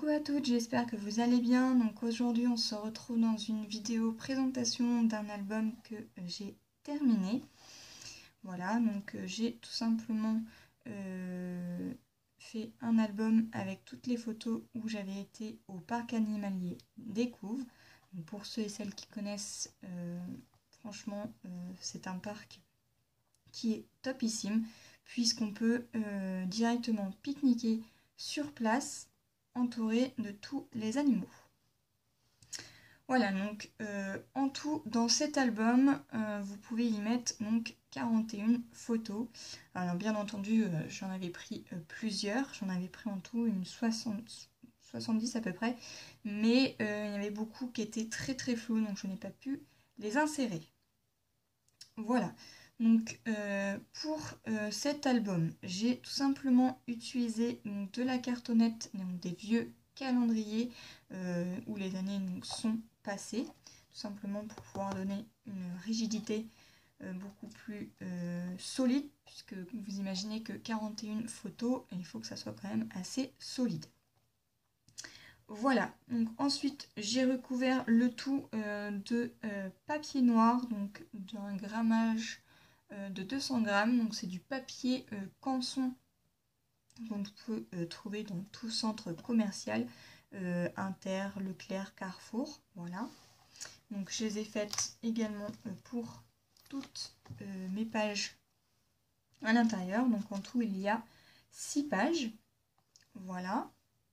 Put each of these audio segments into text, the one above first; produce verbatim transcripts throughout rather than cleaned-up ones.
Coucou à toutes, j'espère que vous allez bien. Donc aujourd'hui on se retrouve dans une vidéo présentation d'un album que j'ai terminé. Voilà, donc euh, j'ai tout simplement euh, fait un album avec toutes les photos où j'avais été au parc animalier Découvre. Donc pour ceux et celles qui connaissent, euh, franchement euh, c'est un parc qui est topissime puisqu'on peut euh, directement pique-niquer sur place entouré de tous les animaux. Voilà, donc euh, en tout dans cet album euh, vous pouvez y mettre donc quarante et une photos. Alors bien entendu euh, j'en avais pris euh, plusieurs, j'en avais pris en tout une soixante, soixante-dix à peu près, mais euh, il y avait beaucoup qui étaient très très flous donc je n'ai pas pu les insérer. Voilà, donc euh, pour euh, cet album, j'ai tout simplement utilisé donc, de la cartonnette, donc, des vieux calendriers euh, où les années donc, sont passées, tout simplement pour pouvoir donner une rigidité euh, beaucoup plus euh, solide, puisque vous imaginez que quarante et une photos, et il faut que ça soit quand même assez solide. Voilà, donc ensuite j'ai recouvert le tout euh, de euh, papier noir, donc d'un grammage euh, de deux cents grammes, donc c'est du papier euh, canson qu'on peut euh, trouver dans tout centre commercial, euh, Inter, Leclerc, Carrefour, voilà. Donc je les ai faites également euh, pour toutes euh, mes pages à l'intérieur, donc en tout il y a six pages, voilà.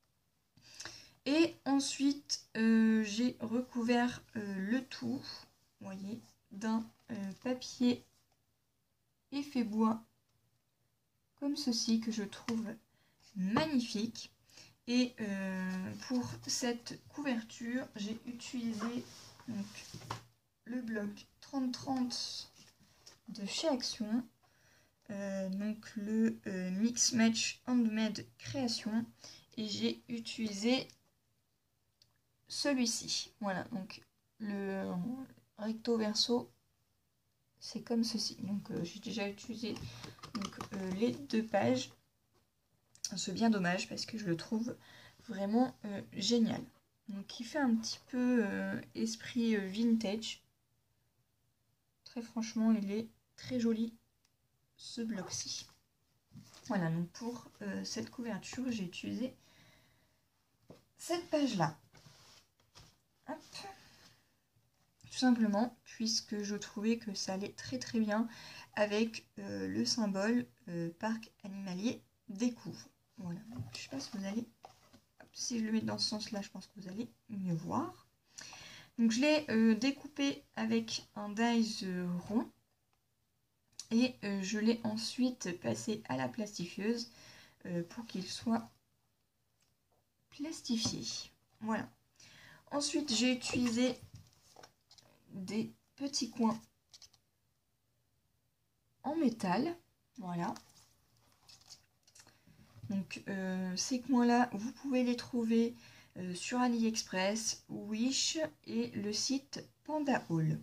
Et ensuite, euh, j'ai recouvert euh, le tout, vous voyez, d'un euh, papier effet bois, comme ceci, que je trouve magnifique. Et euh, pour cette couverture, j'ai utilisé donc, le bloc trente trente de chez Action, euh, donc le euh, Mix Match Handmade Création, et j'ai utilisé celui-ci. Voilà, donc le recto verso, c'est comme ceci. Donc euh, j'ai déjà utilisé donc, euh, les deux pages. C'est bien dommage parce que je le trouve vraiment euh, génial. Donc il fait un petit peu euh, esprit euh, vintage. Très franchement, il est très joli ce bloc-ci. Voilà, donc pour euh, cette couverture, j'ai utilisé cette page-là. Hop. Tout simplement puisque je trouvais que ça allait très très bien avec euh, le symbole euh, parc animalier Découvre. Voilà, je sais pas si vous allez, si je le mets dans ce sens là, je pense que vous allez mieux voir. Donc je l'ai euh, découpé avec un dies rond et euh, je l'ai ensuite passé à la plastifieuse euh, pour qu'il soit plastifié. Voilà. Ensuite j'ai utilisé des petits coins en métal, voilà. Donc euh, ces coins là vous pouvez les trouver euh, sur AliExpress, Wish et le site Panda Haul.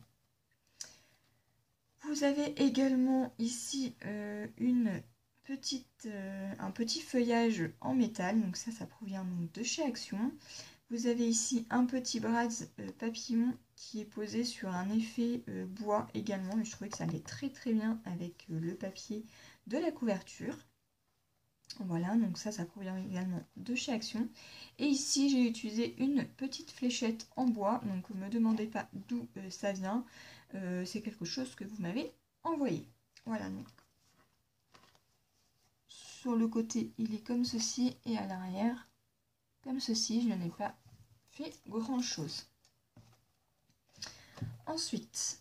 Vous avez également ici euh, une petite, euh, un petit feuillage en métal, donc ça ça provient donc de chez Action. Vous avez ici un petit bras euh, papillon qui est posé sur un effet euh, bois également, et je trouvais que ça allait très très bien avec euh, le papier de la couverture. Voilà, donc ça, ça provient également de chez Action. Et ici, j'ai utilisé une petite fléchette en bois, donc ne me demandez pas d'où euh, ça vient, euh, c'est quelque chose que vous m'avez envoyé. Voilà, donc sur le côté, il est comme ceci, et à l'arrière, comme ceci, je n'ai pas fait grand chose. Ensuite,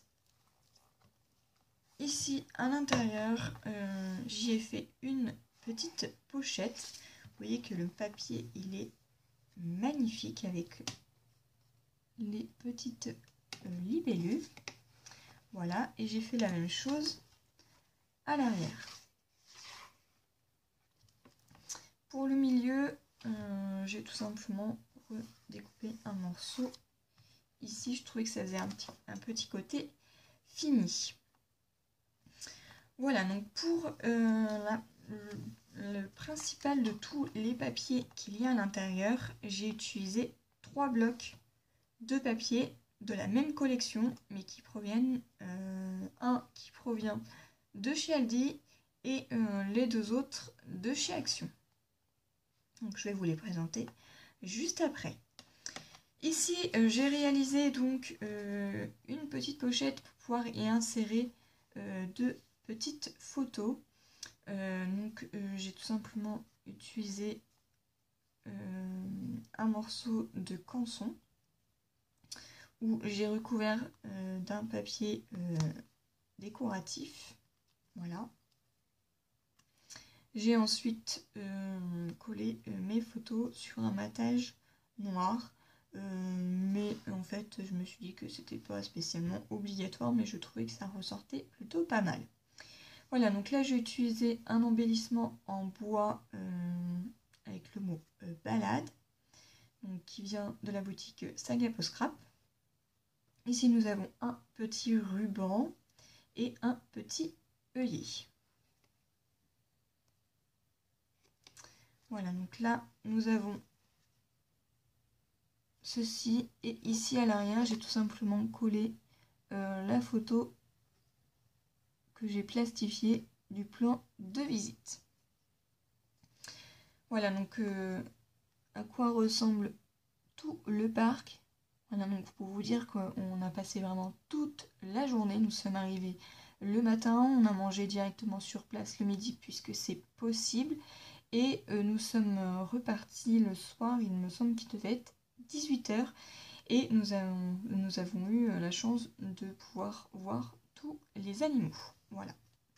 ici à l'intérieur, euh, j'y ai fait une petite pochette. Vous voyez que le papier il est magnifique avec les petites euh, libellules. Voilà, et j'ai fait la même chose à l'arrière. Pour le milieu, euh, j'ai tout simplement découpé un morceau. Ici, je trouvais que ça faisait un petit, un petit côté fini. Voilà, donc pour euh, la, le principal de tous les papiers qu'il y a à l'intérieur, j'ai utilisé trois blocs de papier de la même collection, mais qui proviennent, euh, un qui provient de chez Aldi et euh, les deux autres de chez Action. Donc je vais vous les présenter juste après. Ici, euh, j'ai réalisé donc euh, une petite pochette pour pouvoir y insérer euh, deux petites photos. Euh, donc euh, j'ai tout simplement utilisé euh, un morceau de canson où j'ai recouvert euh, d'un papier euh, décoratif. Voilà. J'ai ensuite euh, collé euh, mes photos sur un matage noir. Euh, mais en fait, je me suis dit que c'était pas spécialement obligatoire, mais je trouvais que ça ressortait plutôt pas mal. Voilà, donc là j'ai utilisé un embellissement en bois euh, avec le mot euh, balade, donc, qui vient de la boutique Sagapo Scrap. Ici nous avons un petit ruban et un petit œillet. Voilà, donc là nous avons ceci, et ici à l'arrière j'ai tout simplement collé euh, la photo que j'ai plastifiée du plan de visite. Voilà donc euh, à quoi ressemble tout le parc. Voilà, donc pour vous dire qu'on a passé vraiment toute la journée. Nous sommes arrivés le matin, on a mangé directement sur place le midi puisque c'est possible, et euh, nous sommes repartis le soir, il me semble qu'il devait être dix-huit heures, et nous avons, nous avons eu la chance de pouvoir voir tous les animaux. Voilà.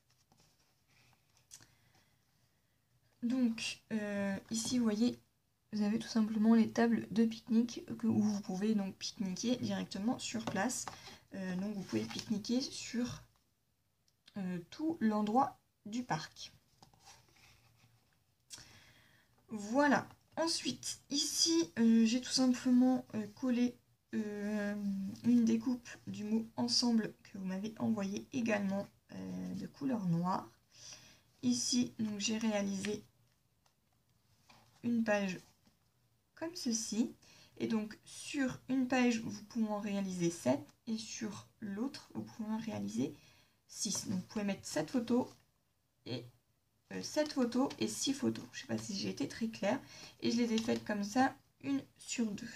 Donc euh, ici vous voyez, vous avez tout simplement les tables de pique-nique où vous pouvez donc pique-niquer directement sur place. Euh, donc vous pouvez pique-niquer sur euh, tout l'endroit du parc. Voilà. Ensuite, ici, euh, j'ai tout simplement euh, collé euh, une découpe du mot ensemble que vous m'avez envoyé également euh, de couleur noire. Ici, donc j'ai réalisé une page comme ceci, et donc sur une page vous pouvez en réaliser sept et sur l'autre vous pouvez en réaliser six. Donc vous pouvez mettre sept photos et euh, sept photos et six photos. Je ne sais pas si j'ai été très claire, et je les ai faites comme ça, une sur deux.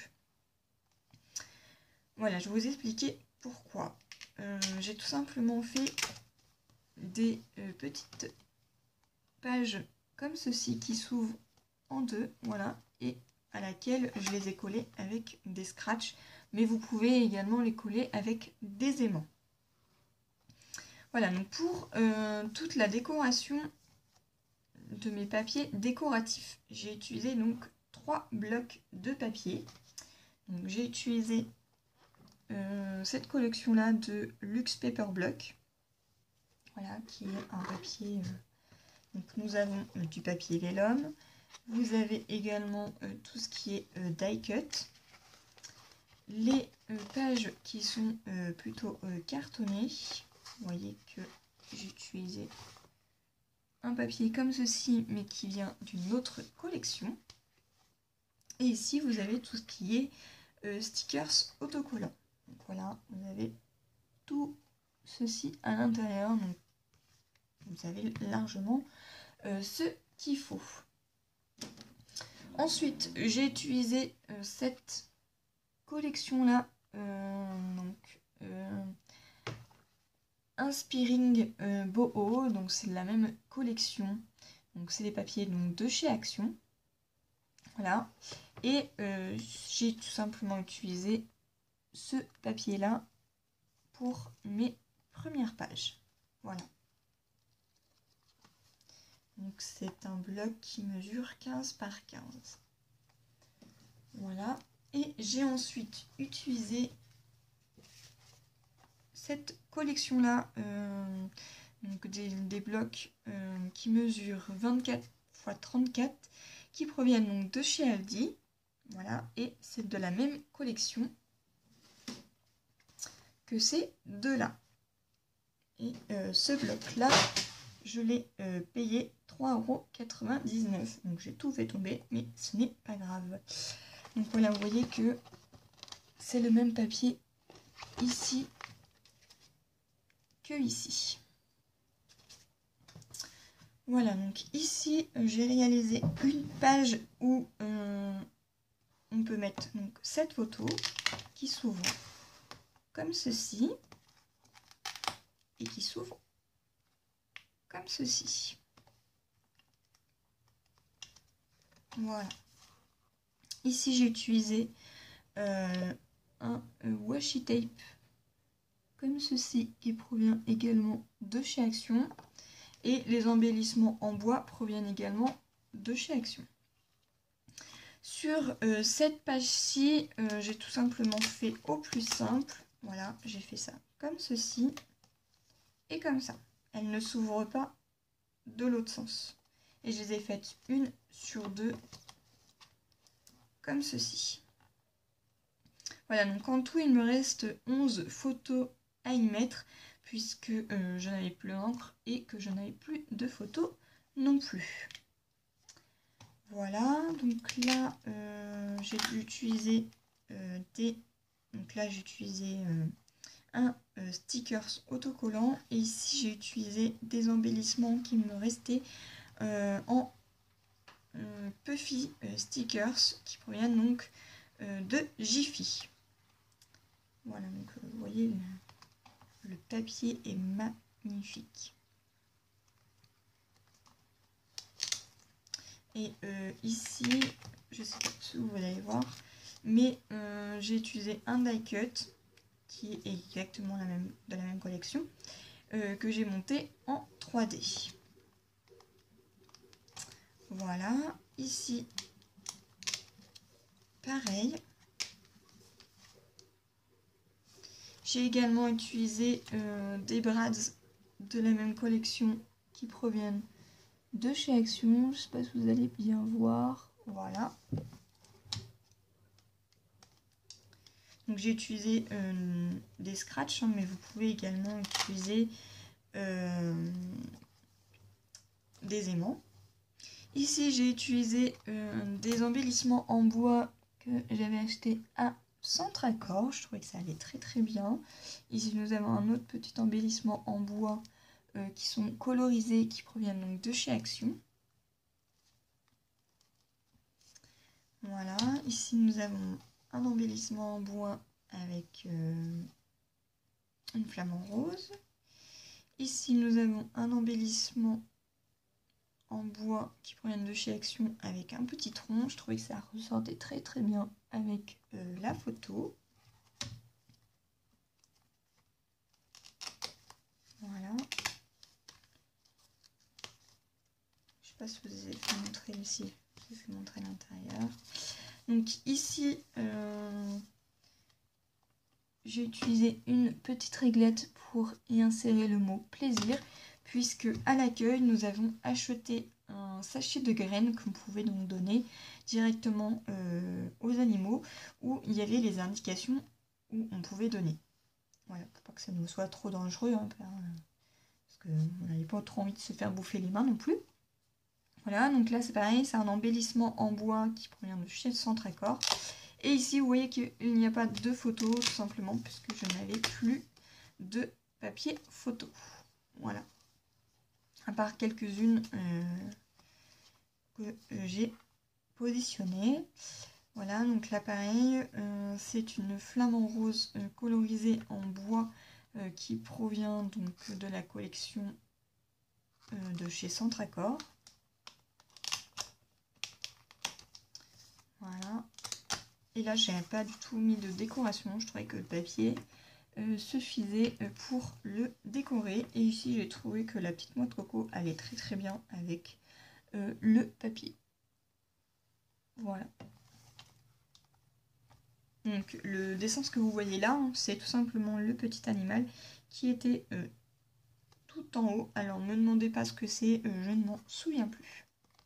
Voilà, je vais vous expliquer pourquoi. Euh, j'ai tout simplement fait des euh, petites pages comme ceci qui s'ouvrent en deux, voilà, et à laquelle je les ai collées avec des scratchs, mais vous pouvez également les coller avec des aimants. Voilà, donc pour euh, toute la décoration de mes papiers décoratifs, j'ai utilisé donc trois blocs de papier. Donc j'ai utilisé euh, cette collection là de Luxe Paper Block, voilà, qui est un papier. Euh, donc nous avons euh, du papier vélum. Vous avez également euh, tout ce qui est euh, die cut, les euh, pages qui sont euh, plutôt euh, cartonnées. Vous voyez que j'ai utilisé un papier comme ceci, mais qui vient d'une autre collection. Et ici, vous avez tout ce qui est euh, stickers autocollants. Donc voilà, vous avez tout ceci à l'intérieur. Donc vous avez largement euh, ce qu'il faut. Ensuite, j'ai utilisé euh, cette collection-là, euh, donc euh, Inspiring euh, Boho, donc c'est la même collection. Donc c'est des papiers donc, de chez Action. Voilà. Et euh, j'ai tout simplement utilisé ce papier-là pour mes premières pages. Voilà. Donc c'est un bloc qui mesure quinze par quinze. Voilà. Et j'ai ensuite utilisé cette collection-là, euh, donc des, des blocs euh, qui mesurent vingt-quatre par trente-quatre, qui proviennent donc de chez Aldi. Voilà. Et c'est de la même collection que ces deux-là. Et euh, ce bloc-là, je l'ai euh, payé trois euros quatre-vingt-dix-neuf. Donc j'ai tout fait tomber, mais ce n'est pas grave. Donc voilà, vous voyez que c'est le même papier ici que ici. Voilà, donc ici j'ai réalisé une page où euh, on peut mettre donc cette photo qui s'ouvre comme ceci et qui s'ouvre comme ceci. Voilà. Ici j'ai utilisé euh, un washi tape comme ceci qui provient également de chez Action. Et les embellissements en bois proviennent également de chez Action. Sur euh, cette page-ci, euh, j'ai tout simplement fait au plus simple. Voilà, j'ai fait ça comme ceci et comme ça. Elle ne s'ouvre pas de l'autre sens. Et je les ai faites une sur deux comme ceci. Voilà, donc en tout, il me reste onze photos à y mettre puisque euh, je n'avais plus d'encre et que je n'avais plus de photos non plus. Voilà, donc là, euh, j'ai utilisé euh, des... Donc là, j'ai utilisé euh, un euh, stickers autocollant. Et ici, j'ai utilisé des embellissements qui me restaient euh, en euh, Puffy euh, stickers qui proviennent donc euh, de Jiffy. Voilà, donc euh, vous voyez, le, le papier est magnifique. Et euh, ici, je sais pas si vous allez voir, mais euh, j'ai utilisé un die cut qui est exactement la même, de la même collection euh, que j'ai monté en trois D. Voilà, ici, pareil. J'ai également utilisé euh, des brads de la même collection qui proviennent de chez Action. Je ne sais pas si vous allez bien voir. Voilà. Donc j'ai utilisé euh, des scratchs, hein, mais vous pouvez également utiliser euh, des aimants. Ici j'ai utilisé euh, des embellissements en bois que j'avais acheté à Centracor. Je trouvais que ça allait très très bien. Ici nous avons un autre petit embellissement en bois euh, qui sont colorisés, qui proviennent donc de chez Action. Voilà, ici nous avons un embellissement en bois avec euh, une flamme en rose. Ici nous avons un embellissement en bois qui provient de chez Action avec un petit tronc. Je trouvais que ça ressortait très très bien avec euh, la photo. Voilà. Je sais pas si vous avez fait montrer ici. Je vais vous montrer l'intérieur. Donc ici, euh, j'ai utilisé une petite réglette pour y insérer le mot plaisir, puisque à l'accueil, nous avons acheté un sachet de graines qu'on pouvait donc donner directement euh, aux animaux, où il y avait les indications où on pouvait donner. Voilà, pour pas que ça nous soit trop dangereux, hein, parce qu'on n'avait pas trop envie de se faire bouffer les mains non plus. Voilà, donc là c'est pareil, c'est un embellissement en bois qui provient de chez Centracor. Et ici, vous voyez qu'il n'y a pas de photo, tout simplement, puisque je n'avais plus de papier photo. Voilà. À part quelques-unes euh, que euh, j'ai positionnées. Voilà, donc là, pareil, euh, c'est une flamme en rose euh, colorisée en bois euh, qui provient donc de la collection euh, de chez Centracor. Voilà. Et là, je n'avais pas du tout mis de décoration. Je trouvais que le papier euh, suffisait pour le décorer. Et ici, j'ai trouvé que la petite noix de coco allait très très bien avec euh, le papier. Voilà. Donc, le dessin, ce que vous voyez là, hein, c'est tout simplement le petit animal qui était euh, tout en haut. Alors, ne me demandez pas ce que c'est, euh, je ne m'en souviens plus.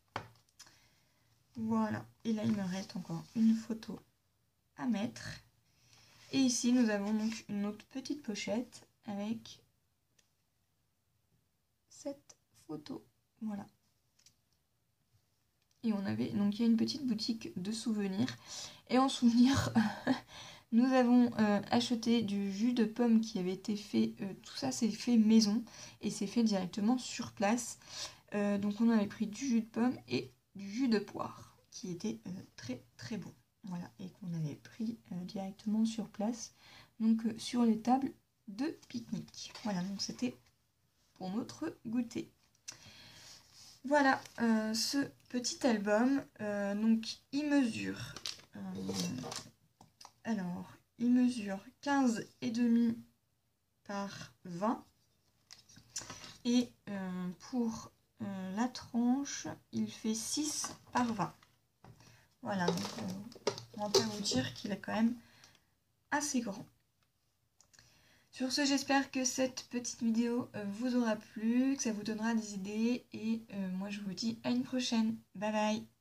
Voilà. Et là, il me reste encore une photo à mettre. Et ici, nous avons donc une autre petite pochette avec cette photo. Voilà. et on avait, donc il y a une petite boutique de souvenirs. Et en souvenir, nous avons euh, acheté du jus de pomme qui avait été fait, euh, tout ça c'est fait maison et c'est fait directement sur place. Euh, donc on avait pris du jus de pomme et du jus de poire qui était euh, très très bon. Voilà, et qu'on avait pris euh, directement sur place, donc euh, sur les tables de pique-nique. Voilà, donc c'était pour notre goûter. Voilà euh, ce petit album. Euh, donc il mesure, euh, alors il mesure quinze et demi par vingt et euh, pour euh, la tranche il fait six par vingt. Voilà, donc euh, on peut vous dire qu'il est quand même assez grand. Sur ce, j'espère que cette petite vidéo euh, vous aura plu, que ça vous donnera des idées et euh, moi je vous dis à une prochaine. Bye bye.